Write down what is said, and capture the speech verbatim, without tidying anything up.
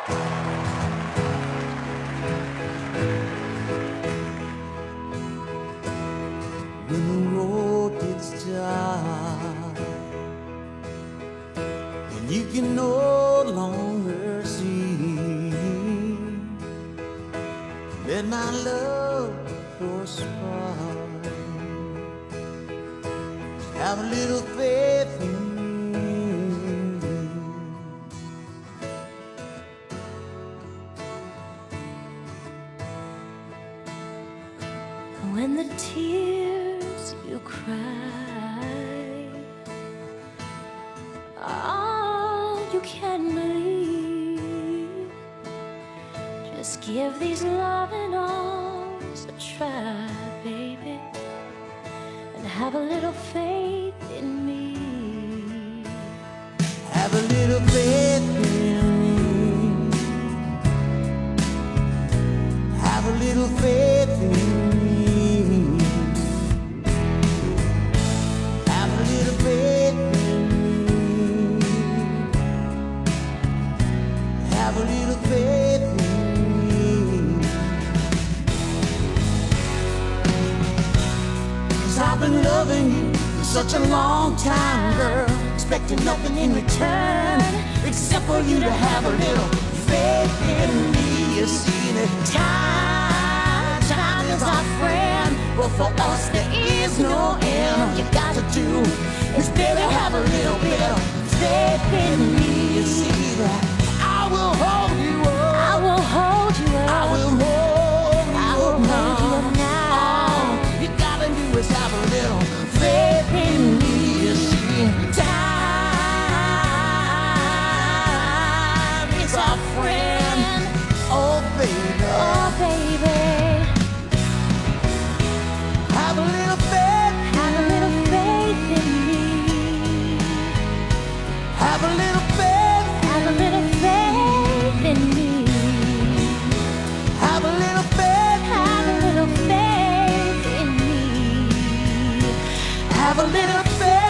When the road gets dark and you can no longer see, let my love for a spark. Have a little faith in me. When the tears you cry all you can believe, just give these loving arms a try, baby, and have a little faith in me. Have a little faith in me. Have a little faith in me. Have a little faith in me. Have a little faith in me. 'Cause I've been loving you for such a long time, girl, expecting nothing in return except for you to have a little faith in me. You see that time, time is our friend, but for us there is no end. All you got to do is, baby, have a little bit of faith in me. You see that I will hold you up, I will hold you up, I will hold you I up will now. hold you up now. All you gotta do is have a little faith in me. You see, time is our friend. Oh baby, Oh baby, have a little faith. have a little faith in me. Have a little faith. Have a little faith in me. Have a little faith. Have a little faith in me. Have a little faith.